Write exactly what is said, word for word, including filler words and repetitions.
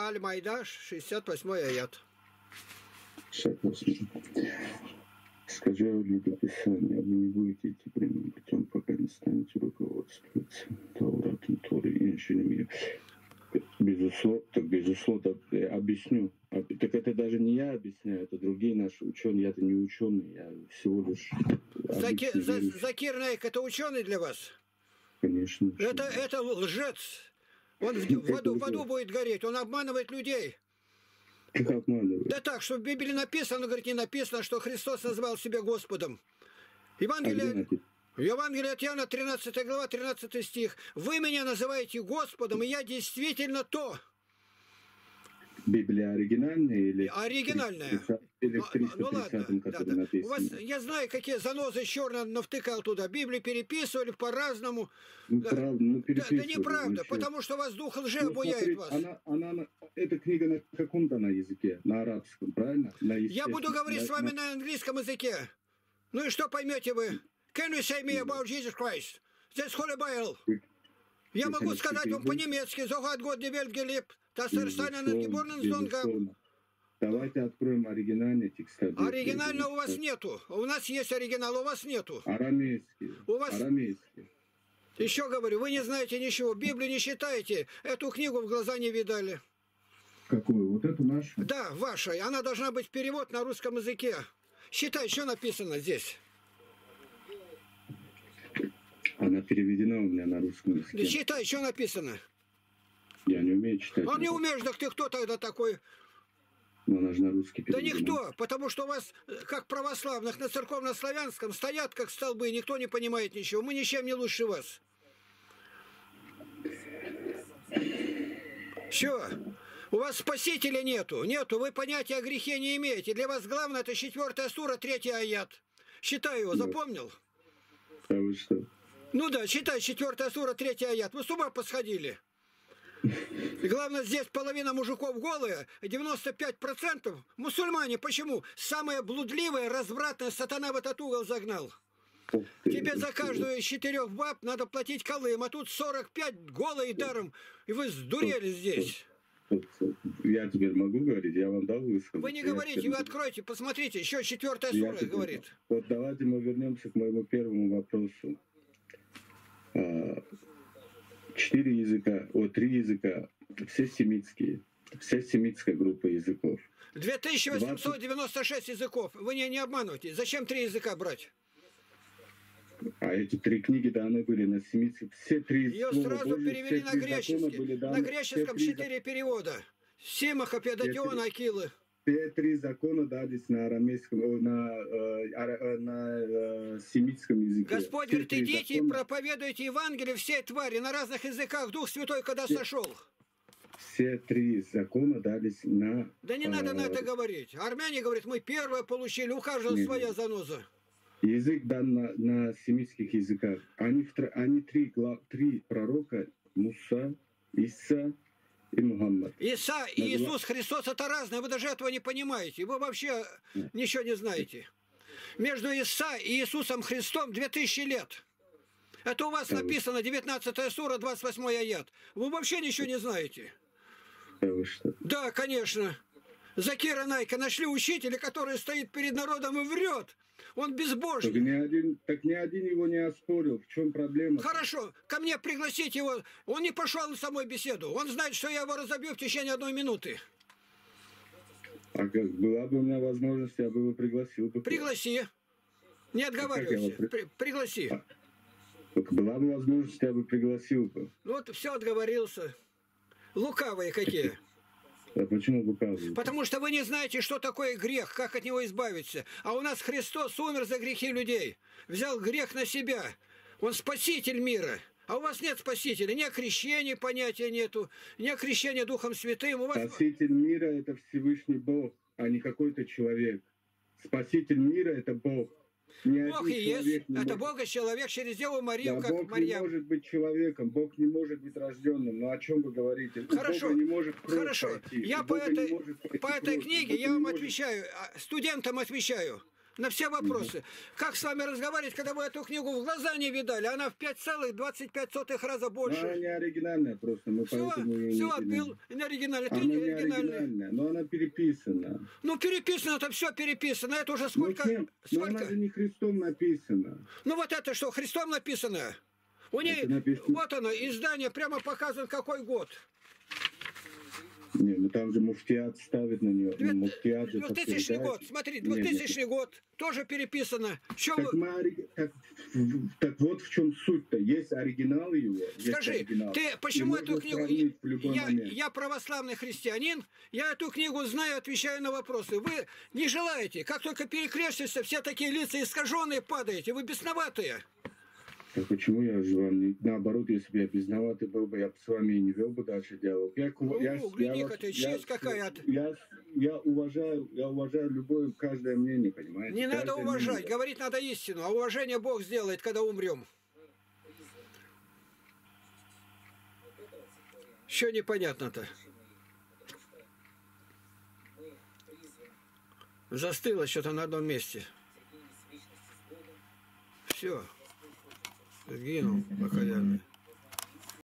Аль-Майда, шестьдесят восьмой аят. шестьдесят восемь. Скажи о Писания, вы не будете идти прямым путем, пока не станете руководствоваться Тауратом, Торой и иншинами. Безусловно, так безусловно, объясню. Так это даже не я объясняю, это другие наши ученые. Я-то не ученый, я всего лишь... Заки, за, Закир Наик, это ученый для вас? Конечно. Это, это лжец. Он в, в, аду, в аду будет гореть, он обманывает людей. Как обманывает? Да так, что в Библии написано, говорит, не написано, что Христос назвал себя Господом. Евангелие... Евангелие от Иоанна, тринадцатая глава, тринадцатый стих. «Вы меня называете Господом, и я действительно то». Библия оригинальная или... Оригинальная. Или в триста тридцатом, ну, да, да. У вас, я знаю, какие занозы черно навтыкал туда. Библию переписывали по-разному. Ну, да. правда, ну, да, да неправда, ничего. Потому что вас дух лжи ну, обуяет вас. Она, она, эта книга на каком-то на языке? На арабском, правильно? На я буду говорить на, с вами на... на английском языке. Ну и что поймете вы? Can you say me about Jesus Christ? This Holy Bible. Я могу сказать вам по-немецки. Зогад год девельт гелип. Тасерстанен геборнен зонгам. Давайте откроем оригинальный текст. Оригинально у вас нету. У нас есть оригинал, у вас нету. Арамейский. У вас... Арамейский. Еще говорю, вы не знаете ничего. Библию не читаете. Эту книгу в глаза не видали. Какую? Вот эту нашу? Да, ваша. Она должна быть перевод на русском языке. Считай, что написано здесь. Она переведена у меня на русском языке. Да читай, что написано. Я не умею читать. А не умеешь, так ты кто тогда такой? Но она же на русский переведена. Да никто, потому что у вас, как православных, на церковно-славянском стоят как столбы, никто не понимает ничего. Мы ничем не лучше вас. Все. У вас спасителя нету. Нету. Вы понятия о грехе не имеете. Для вас главное это четвертая сура, третий аят. Считай его, запомнил? А вы что? Ну да, читай, четвертая сура, третий аят. Вы с ума посходили. И главное, здесь половина мужиков голые, девяносто пять процентов мусульмане. Почему? Самые блудливые, развратные, сатана в этот угол загнал. Тебе за каждую из четырех баб надо платить колым, а тут сорок пять голые даром. И вы сдурели здесь. Я теперь могу говорить, я вам дал высказать. Вы не говорите, вы откройте, посмотрите, еще четвертая сура теперь... говорит. Вот давайте мы вернемся к моему первому вопросу. Четыре языка, о, три языка, все семитские, вся семитская группа языков. две тысячи восемьсот девяносто шесть языков. Вы не, не обманывайте. Зачем три языка брать? А эти три книги даны были на семитском. Все три Ее сразу Божьи, перевели на греческий. Даны, на греческом четыре три... перевода. Симаха, Педатиона, Акилы. Все три закона дались на арамейском, на, на, на семитском языке. Господь все говорит, идите закона... и проповедуйте Евангелие всей твари на разных языках. Дух Святой когда все... сошел. Все три закона дались на... Да не а... надо на это говорить. Армяне говорят, мы первое получили, у каждого Нет. своя заноза. Язык дан на, на семитских языках. Они, они три, три пророка, Муса, Иса и Мухаммад. Иса и Иисус Христос это разное, вы даже этого не понимаете. Вы вообще Нет. ничего не знаете. Между Иса и Иисусом Христом две тысячи лет. Это у вас да написано, девятнадцатая сура, двадцать восьмой аят. Вы вообще ничего не знаете. Да, вы что? Да, конечно. Закира Найка нашли учителя, который стоит перед народом и врет. Он безбожный. Так ни один, так ни один его не оспорил. В чем проблема? Хорошо, ко мне пригласить его. Он не пошел на самой беседу. Он знает, что я его разобью в течение одной минуты. А как была бы у меня возможность, я бы его пригласил. Бы. Пригласи. Не отговаривайся. При... При... Пригласи. А, была бы возможность, я бы пригласил. Бы. Вот все отговорился. Лукавые какие. А почему лукавые? Потому что вы не знаете, что такое грех, как от него избавиться. А у нас Христос умер за грехи людей. Взял грех на себя. Он спаситель мира. А у вас нет спасителя. Ни крещения понятия нету, ни крещения Духом Святым. У вас... Спаситель мира – это Всевышний Бог, а не какой-то человек. Спаситель мира – это Бог. Ни Бог и есть. Это может... Бог и человек через Деву Марию, да, как Бог Марьям. не может быть человеком, Бог не может быть рожденным. Ну о чем вы говорите? Хорошо, Бога не может хорошо. Пройти. Я по этой, по этой книге я вам отвечаю, студентам отвечаю. на все вопросы. Как с вами разговаривать, когда вы эту книгу в глаза не видали? Она в пять целых двадцать пять сотых раза больше. Но она не оригинальная просто, мы Все, поэтому ее все не отбил. Не оригинальная. Ты Она не не оригинальная. оригинальная, но она переписана. Ну, переписано, это все переписано. Это уже Ну, сколько? кем? Но сколько? она же не Христом написана. Ну, вот это что, Христом написано? У ней, написано- вот оно, издание, прямо показан какой год. Не, ну там же муфтиат ставит на нее. Ну, муфтиат же двухтысячный подтверждает. год, смотри, Нет, двухтысячный год, тоже переписано. Что Так, вы... мы ори- так, так вот в чем суть-то. Есть оригинал его. есть Скажи, оригинал. ты И почему можно эту книгу... сравнить в любой Я, момент. я православный христианин, я эту книгу знаю, отвечаю на вопросы. Вы не желаете, как только перекрестишься, все такие лица искаженные падаете, вы бесноватые. Так почему я же вам не... Наоборот, если бы я безноватый был бы, я бы с вами и не вел бы дальше диалог. Я, к- Ну, я, гляди-ка вас- ты, я- честь какая. Я, я, уважаю, я уважаю любое, каждое мнение, понимаете? Не надо Каждое уважать, мнение. говорить надо истину, а уважение Бог сделает, когда умрем. Что непонятно-то? Застыло что-то на одном месте. Все. Сгинул покаянный.